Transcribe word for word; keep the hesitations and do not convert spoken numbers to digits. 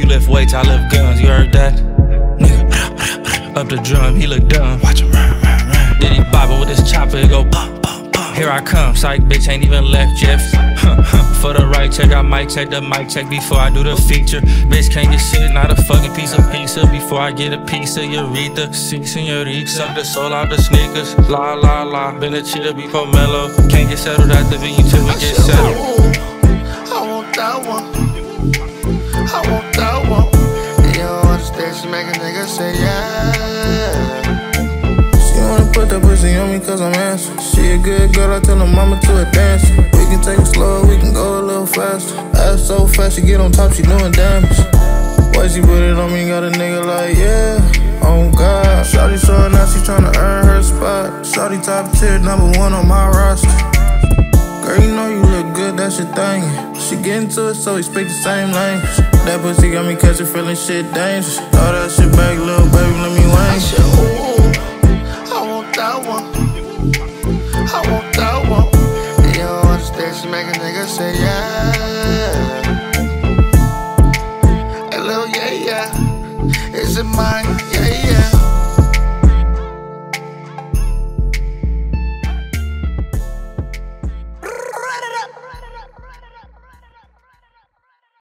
You lift weights, I lift guns, you heard that? Nigga, up the drum, he look dumb. Watch him run, run, run. Did he bobble with his chopper, it go bum, bum, bum. Here I come, psych bitch ain't even left yet. For the right check, I might check the mic check before I do the feature. Bitch can't get shit, not a fucking piece of pizza. Before I get a piece of Eureka. Six senorita, suck the soul out the sneakers. La la la, been a cheater before mellow. Can't get settled at the venue till we get settled. I want that one, I want that one. You don't understand, she make a nigga say yeah. She wanna put that pussy on me cause I'm handsome. She a good girl, I tell her mama to a dancer. We can take it slow, we can go a little faster. Ass so fast, she get on top, she doing damage. Boy, she put it on me, got a nigga like, yeah, oh God. Shawty showing out, she tryna earn her spot. Shawty top tier, number one on my roster. Girl, you know you look good, that's your thing. She get into it, so we speak the same language. That pussy got me catching, feeling shit dangerous. Throw that shit back, little baby, let me I wang. said, ooh, I want that one, I want that one. You don't understand, she make a nigga say yeah. Hey, little yeah, yeah, is it mine? Yeah,